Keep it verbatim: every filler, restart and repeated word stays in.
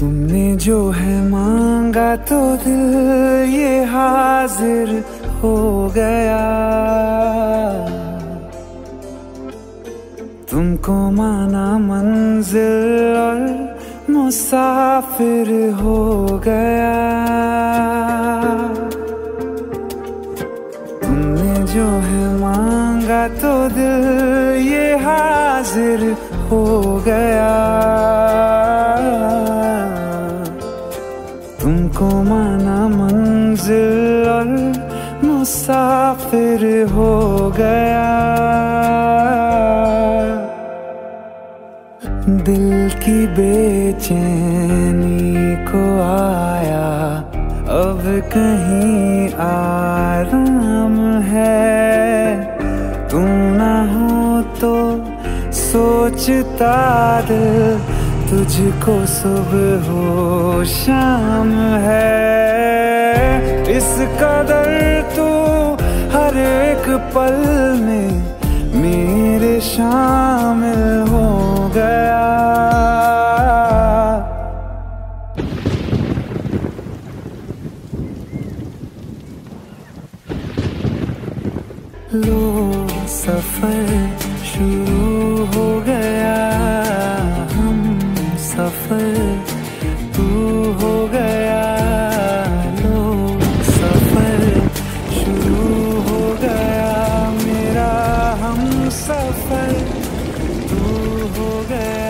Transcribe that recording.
तुमने जो है मांगा तो दिल ये हाजिर हो गया। तुमको माना मंजिल और मुसाफिर हो गया। तुमने जो है मांगा तो दिल ये हाजिर हो गया। तुमको माना मंजिल और मुसाफिर हो गया। दिल की बेचैनी को आया अब कहीं आराम है। तू ना हो तो सोचता दिल तुझको सुबह हो शाम है। इस कदर तू हर एक पल में मेरे शामिल हो गया। लो सफर शुरू हो गया। हम सफर तू हो गया। लो सफर शुरू हो गया। मेरा हम सफर तू हो गया।